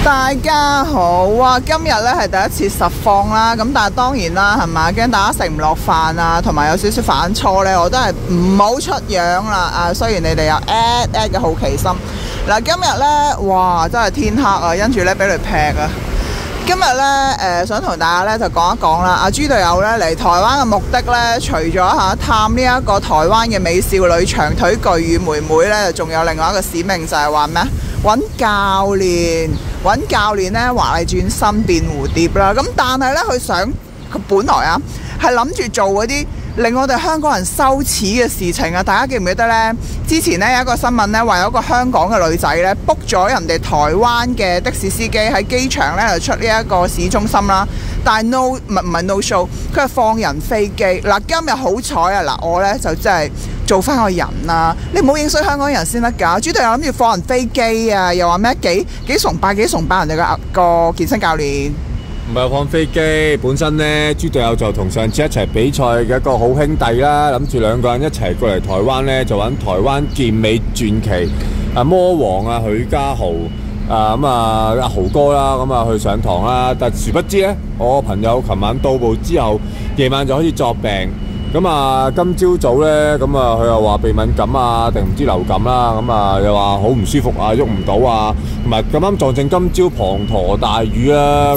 大家好啊！今日咧係第一次實況啦，咁但係當然啦，係咪驚大家食唔落飯啊，同埋有少少反錯咧，我都係唔好出樣啦。雖然你哋有 at 嘅好奇心。嗱，今日咧，哇，真係天黑啊，跟住咧俾雷劈啊！今日咧，想同大家咧就講一講啦。阿豬隊友咧嚟台灣嘅目的咧，除咗探呢一個台灣嘅美少女長腿巨乳妹妹咧，仲有另外一個使命就係話咩？揾教練咧，華麗轉身變蝴蝶啦。咁但係咧，佢本來係諗住做嗰啲令我哋香港人羞恥嘅事情啊！大家記唔記得呢？之前呢，有一個新聞呢，話有一個香港嘅女仔呢 book 咗人哋台灣嘅的士司機喺機場呢，就出呢一個市中心啦。但係唔係 no show， 佢係放人飛機。嗱，今日好彩啊！嗱，我呢就真係做翻個人啦。你唔好影衰香港人先得㗎。豬隊友諗住放人飛機啊，又話咩幾崇拜人哋個健身教練。 唔係放飛機，本身呢，豬隊友就同上次一齊比賽嘅一個好兄弟啦，諗住兩個人一齊過嚟台灣呢，就揾台灣健美傳奇魔王許家豪阿豪哥啦，去上堂啦。但殊不知呢，我朋友琴晚到埗之後，夜晚就開始作病。今朝早呢，佢又話鼻敏感定唔知流感啦，又話好唔舒服喐唔到同埋咁啱撞正今朝滂沱大雨啦，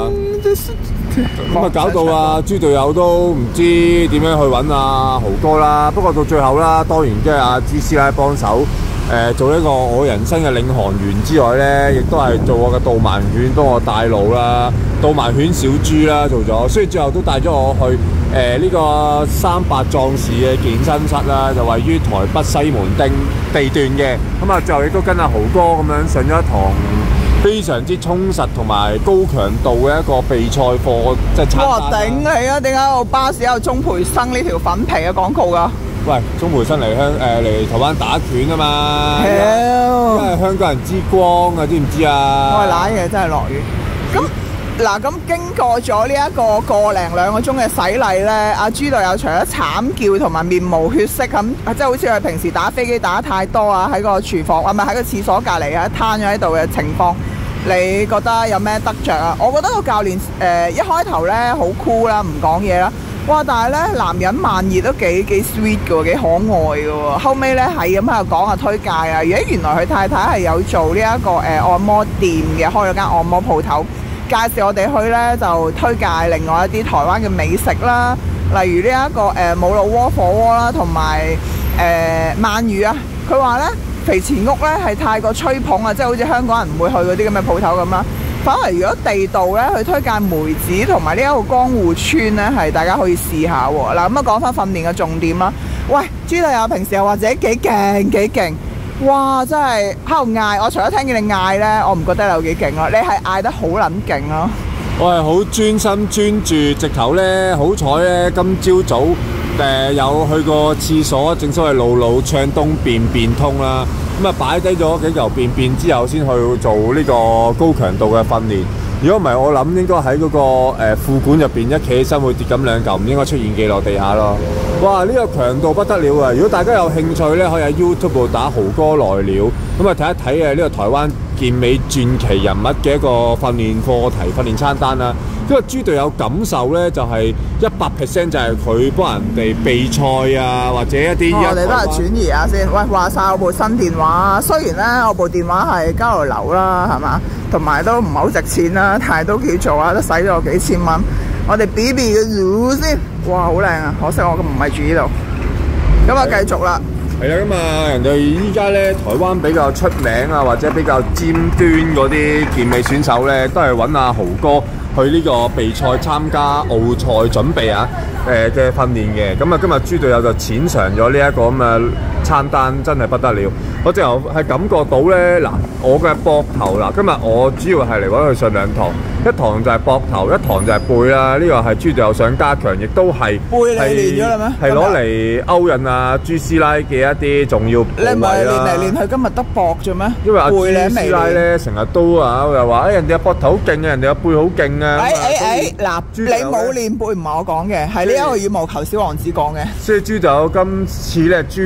搞到豬隊友都唔知點樣去揾豪哥啦。不過到最後啦，當然即係朱師奶幫手做一個我人生嘅領航員之外呢，亦都係做我嘅導盲犬，幫我帶路啦，導盲犬小豬啦做咗，所以最後都帶咗我去呢個300壯士嘅健身室啦，就位於台北西門町地段嘅。最後亦都跟豪哥咁樣上咗一堂非常之充實同埋高強度嘅一個備賽課，即係參加。哇！頂你啊！點解有巴士有鍾培生呢條粉皮嘅廣告㗎？喂，鍾培生嚟台灣打拳啊嘛！因為香港人之光啊，知唔知啊？我係揦嘢真係落雨。咁經過咗呢一個個零2個鐘嘅洗禮呢，阿豬隊友除咗慘叫同埋面無血色咁，即係好似佢平時打飛機打得太多喺個廚房咪喺個廁所隔離攤咗喺度嘅情況，你覺得有咩得着啊？我覺得個教練一開頭呢好 cool 啦，唔講嘢啦，哇！但係呢，男人慢熱都幾 sweet 嘅喎，幾可愛嘅喎。後尾呢，係咁喺度講推介原來佢太太係有做呢一個按摩店嘅，開咗間按摩鋪頭。介紹我哋去呢，就推介另外一啲台灣嘅美食啦，例如呢一個冇腦鍋火鍋啦，同埋鰻魚啊。佢話呢，肥前屋呢係太過吹捧即係好似香港人唔會去嗰啲咁嘅鋪頭咁啦。反而如果地道呢，去推介梅子同埋呢一個江戶村呢，係大家可以試下喎。嗱，講翻訓練嘅重點啦。喂，豬隊友平時又或者幾勁。哇！真係喺度嗌，我除咗聽見你嗌呢，我唔覺得你有幾勁咯。你係嗌得好撚勁咯。我係好專心專注，直頭呢，好彩呢，今朝早有去過廁所，正所謂路路暢通便通啦。擺低咗幾嚿便之後，先去做呢個高強度嘅訓練。如果唔係，我諗應該喺嗰個褲管入邊一企起身會跌咁2嚿，唔應該出現記落地下咯。哇！呢個強度不得了啊！如果大家有興趣咧，可以喺 YouTube 度打豪哥來了，睇一睇呢個台灣健美傳奇人物嘅一個訓練課題、訓練餐單啦。因為豬隊友感受咧就係100% 就係佢幫人哋備賽或者一啲我哋都係轉移下先。喂，話晒我部新電話，雖然咧我部電話係交流啦，係嘛，同埋都唔係好值錢啦，但係都叫做都使咗我幾千蚊。我哋 BB 嘅乳先，哇，好靚啊！可惜我唔係住呢度。繼續啦。係啦，人哋依家咧台灣比較出名或者比較尖端嗰啲健美選手咧，都係揾豪哥去呢個備賽參加奧賽準備嘅訓練嘅。今日豬隊友就淺嘗咗呢一個咁嘅餐單，真係不得了。我之後係感覺到咧，我嘅膊頭今日我主要係嚟揾佢上2堂，一堂就係膊頭，一堂就係背啦。呢個係豬隊友想加強，亦都係背你練咗啦咩？係攞嚟勾引朱師奶嘅一啲重要部位啦。你唔係練嚟練去，今日得膊啫咩？因為朱師奶咧成日都又話人哋嘅膊頭好勁人哋嘅背好勁嗱，你冇練背唔係我講嘅，係呢一個羽毛球小王子講嘅。所以豬隊友今次咧專登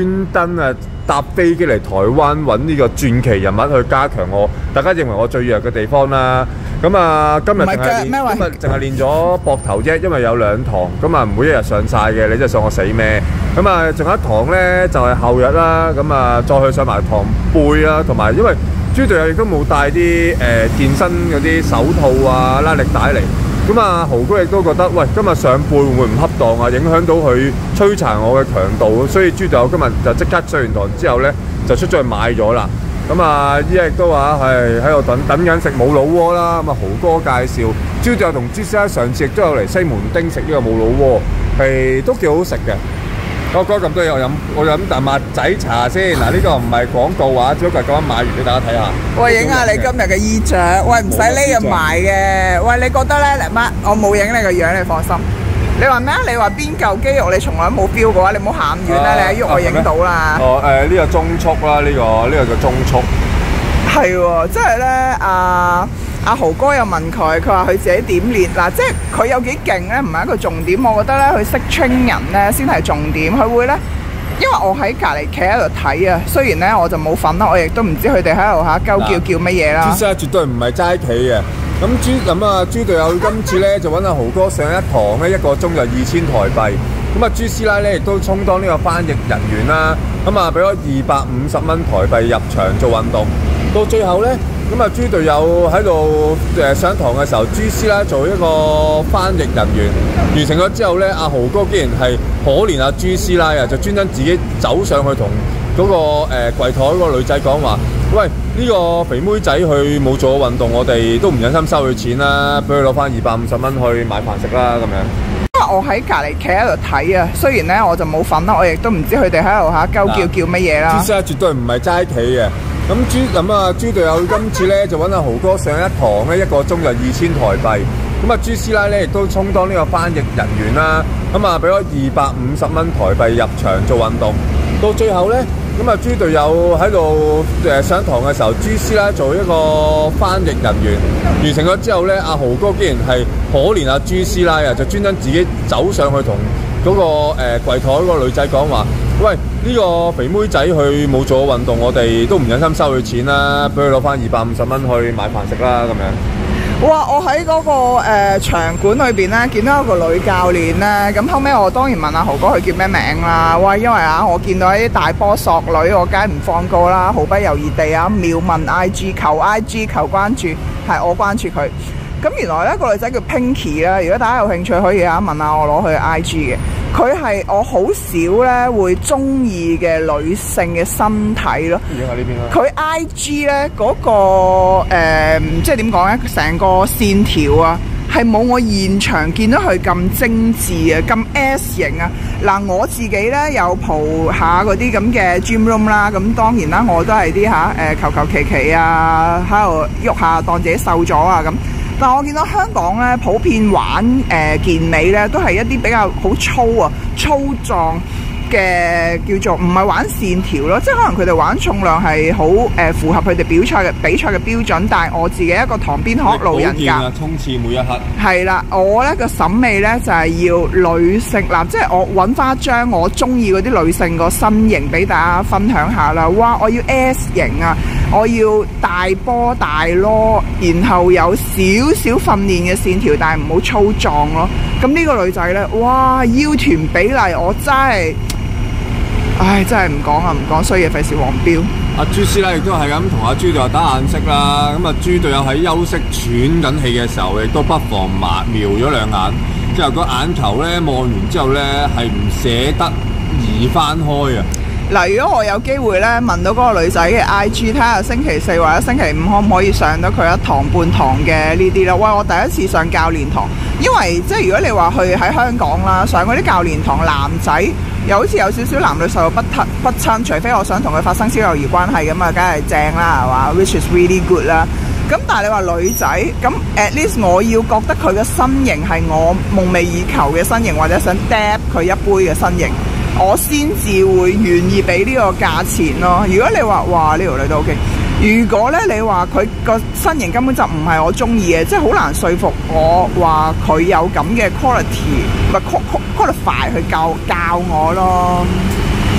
啊搭飛機嚟台灣揾呢個傳奇人物去加強大家認為我最弱嘅地方啦。咁啊，今日淨係練咗膊頭啫，因為有2堂，咁啊每一日上晒嘅，你真係想我死咩？咁啊，仲有1堂咧就係後日啦，咁啊再去上埋堂背啦，同埋因為豬隊友亦都冇帶啲健身嗰啲手套啊、拉力帶嚟，咁啊豪哥亦都覺得喂，今日上背會唔會唔恰當啊，影響到佢摧殘我嘅強度，所以豬隊友今日就即刻上完堂之後咧就出咗去買咗啦。咁啊，依家亦都話係喺度等緊食冇腦鍋啦。咁啊，豪哥介紹豬隊友同朱師奶上次亦都有嚟西門町食呢個冇腦鍋，係都幾好食嘅。我講咁多嘢，我飲啖麥仔茶先。嗱，呢個唔係廣告啊，只不過係咁樣買完俾大家睇下。 喂，影下你今日嘅衣着。喂，唔使匿入埋嘅。喂，你覺得咧？乜？我冇影你個樣，你放心。你話咩啊？你話邊嚿肌肉你從來都冇 feel 嘅話，你唔好行遠啦，你一喐我影到啦。 呢個中速啦，呢個叫中速。 係喎，即係咧，阿豪哥又問佢話佢自己點練嗱，即係佢有幾勁咧，唔係一個重點。我覺得咧，佢識 train 人咧先係重點。佢會咧，因為我喺隔離企喺度睇啊，雖然咧我就冇份啦，我亦都唔知佢哋喺度鳩叫乜嘢啦。 朱師奶絕對唔係齋企嘅。咁豬隊友今次咧就揾阿豪哥上一堂咧，1個鐘就2000台幣。咁啊，朱師奶咧亦都充當呢個翻譯人員啦。咁啊，俾咗250蚊台幣入場做運動。到最後咧，咁啊，豬隊友喺度上堂嘅時候，朱師奶做一個翻譯人員，完成咗之後咧，阿豪哥竟然係可憐阿朱師奶啊，就專登自己走上去同嗰個櫃台嗰個女仔講話。喂，呢個肥妹仔佢冇做過運動，我哋都唔忍心收佢錢啦，俾佢攞翻250蚊去買飯食啦咁樣。 因為我喺隔離企喺度睇啊，雖然咧我就冇份啦，我亦都唔知佢哋喺度鳩叫乜嘢啦。朱師奶絕對唔係齋企嘅。豬隊友今次咧就揾阿豪哥上一堂咧，1個鐘就2000台幣。咁啊，朱師奶咧亦都充當呢個翻譯人員啦。咁啊，俾咗250蚊台幣入場做運動。到最後咧。咁啊，豬隊友喺度上堂嘅時候，朱師奶做一個翻譯人員，完成咗之後咧，阿豪哥竟然係可憐阿朱師奶啊，就專登自己走上去同嗰個櫃台嗰個女仔講話：喂，呢個肥妹仔佢冇做過運動，我哋都唔忍心收佢錢啦，俾佢攞翻250蚊去買飯食啦咁樣。哇！我喺嗰個場館裏邊咧，見到一個女教練咧，咁後尾我當然問阿豪哥佢叫咩名啦。哇！因為我見到啲大波索女，我梗係唔放過啦，毫不猶豫地秒問 IG 求關注，係我關注佢。咁原來咧個女仔叫 Pinky 啦，如果大家有興趣可以問下我攞佢 IG 嘅。佢係我好少咧會中意嘅女性嘅身體咯。 影下呢邊啦。 佢 IG 咧嗰個即係點講咧？成個線條啊，係冇我現場見到佢咁精緻啊，咁 S 型啊。嗱，我自己咧有蒲下嗰啲咁嘅 gym room 啦，咁當然啦，我都係啲求其啊，喺度喐下當自己瘦咗啊咁。但我見到香港咧，普遍玩健美咧，都係一啲比較好粗壯嘅，叫做唔係玩線條咯，即係可能佢哋玩重量係好符合佢哋比賽嘅標準，但係我自己一個塘邊學路人甲， 衝刺每一刻係啦，我咧個審美咧就係要女性嗱，即係我揾翻一張我中意嗰啲女性個身形俾大家分享下啦。哇！我要 S 型啊！我要大波大囉，然後有少少訓練嘅線條，但係唔好粗壯咯。咁呢個女仔呢，哇，腰臀比例我真係，真係唔講衰嘢，費事黃標。 阿朱師奶亦都係咁同阿豬隊友打眼色啦。咁啊，豬隊友喺休息喘緊氣嘅時候，亦都不妨瞄咗兩眼，之後個眼球呢望完之後呢，係唔捨得移翻開啊！ 嗱，如果我有機會咧問到嗰個女仔嘅 IG，睇下星期4或者星期5可唔可以上到佢1堂半堂嘅呢啲啦。喂，我第一次上教練堂，因為即係如果你話去喺香港啦，上嗰啲教練堂，男仔又好似有少少男女授受不親，除非我想同佢發生小友誼關係咁啊，梗係正啦，係嘛 ？Which is really good 啦。咁但係你話女仔，咁 at least 我要覺得佢嘅身形係我夢寐以求嘅身形，或者想 dap 佢一杯嘅身形，我先至會願意俾呢個價錢咯。如果你話哇呢條女都 OK， 如果咧你話佢個身形根本就唔係我中意嘅，即係好難說服我話佢有咁嘅 quality， 唔係 qualify 去教我咯。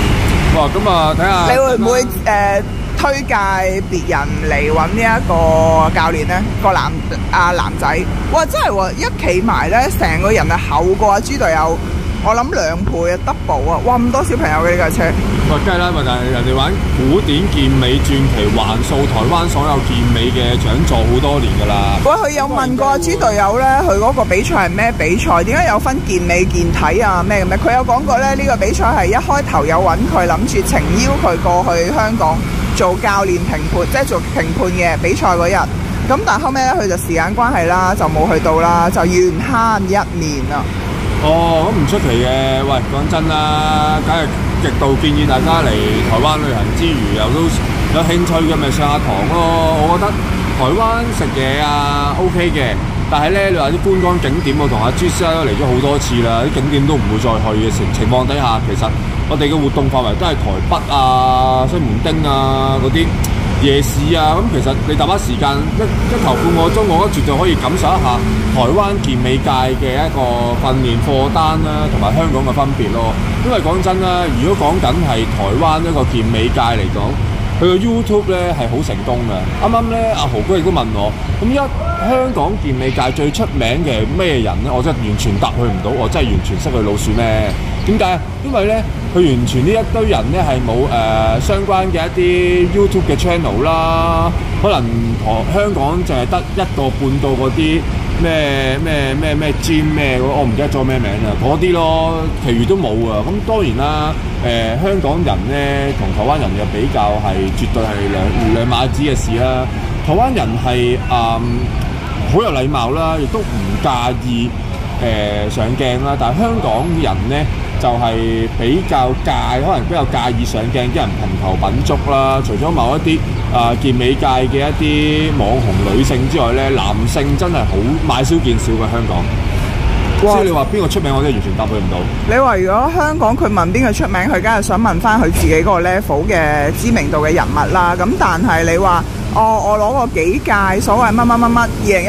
哇，咁啊，睇下你會唔會推介別人嚟揾呢一個教練呢？個男仔，哇！真係喎，一企埋咧，成個人係厚過阿豬隊友，我諗2倍啊 double 啊！哇，咁多小朋友嘅呢架車。 喂，梗係啦，但係人哋玩古典健美傳奇，橫掃台灣所有健美嘅獎座好多年㗎啦。 喂，佢有問過阿豬隊友咧，佢嗰個比賽係咩比賽？點解有分健美、健體啊咩咁嘅？佢有講過咧，呢個比賽係一開頭有揾佢，諗住誠邀佢過去香港做教練評判，即係做評判嘅比賽嗰日。咁但係後尾咧，佢就時間關係啦，就冇去到啦，就緣慳1年啦。 哦，咁唔出奇嘅。喂，講真啦，梗係極度建議大家嚟台灣旅行之餘，又都有興趣嘅，咪上下堂咯。我覺得台灣食嘢啊 OK 嘅，但係咧你話啲觀光景點，我同阿朱師奶都嚟咗好多次啦，啲景點都唔會再去嘅情況底下，其實我哋嘅活動範圍都係台北啊、西門町啊嗰啲夜市啊，咁其實你搭把時間一頭半個鐘，我覺得絕對可以感受一下台灣健美界嘅一個訓練課單啦，同埋香港嘅分別咯。因為講真啦，如果講緊係台灣一個健美界嚟講，佢個 YouTube 咧係好成功嘅。啱啱咧，阿豪哥亦都問我，咁香港健美界最出名嘅咩人咧？我真係完全答佢唔到，我真係完全識佢老鼠咩？點解？因為咧，佢完全呢一堆人咧係冇相關嘅一啲 YouTube 嘅 channel 啦，可能香港淨係得1個半個嗰啲咩 gym 咩，我唔記得咗咩名啦，嗰啲咯，其餘都冇啊。咁當然啦，香港人咧同台灣人嘅比較係絕對係兩碼子嘅事啦。台灣人係好有禮貌啦，亦都唔介意上鏡啦，但係香港人咧就係比較可能比較介意上鏡啲人評頭品足啦。除咗某一啲健美界嘅一啲網紅女性之外咧，男性真係好買少見少嘅香港。所以你話邊個出名，我真係完全答佢唔到。你話如果香港佢問邊個出名，佢梗係想問翻佢自己嗰個 level 嘅知名度嘅人物啦。咁但係你話我攞過幾屆所謂乜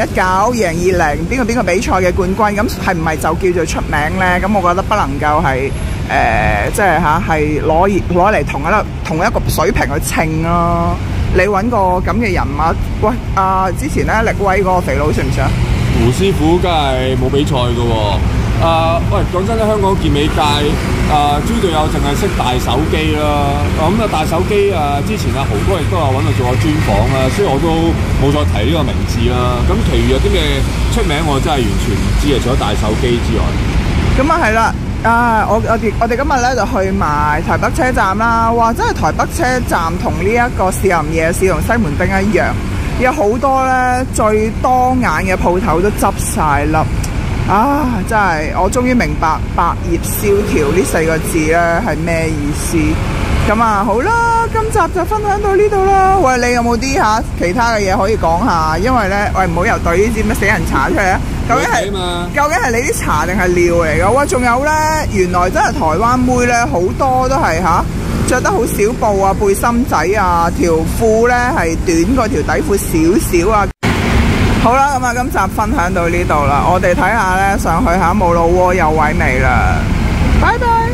2019、2020邊個比賽嘅冠軍，咁係唔係就叫做出名呢？咁我覺得不能夠係即係係攞嚟同一個水平去稱咯。你揾個咁嘅人物，喂之前咧力威嗰個肥佬算唔算啊？ 胡師傅梗係冇比賽嘅喎。喂，講真咧，香港健美界豬隊友淨係識大手機啦。咁大手機之前豪哥亦都有揾佢做過專訪啦，所以我都冇再提呢個名字啦。咁其餘有啲咩出名，我真係完全唔知啊！除咗大手機之外， 咁係啦。我哋今日咧就去埋台北車站啦。哇！真係台北車站同呢一個士林夜市同西門町一樣，有好多咧最當眼嘅鋪頭都執晒笠。真係我終於明白百業蕭條呢4個字咧係咩意思。咁好啦，今集就分享到呢度啦。喂，你有冇啲其他嘅嘢可以講下？因為咧，喂，唔好又對呢啲咩死人茶出嚟啊！究竟係你啲茶定係料嚟㗎？喂，仲有咧，原來真係台灣妹咧好多都係着得好少布啊，背心仔啊，條褲咧係短過條底褲少少啊。好啦，咁今集分享到呢度啦，我哋睇下咧上去下冇老窩有位未啦，拜拜。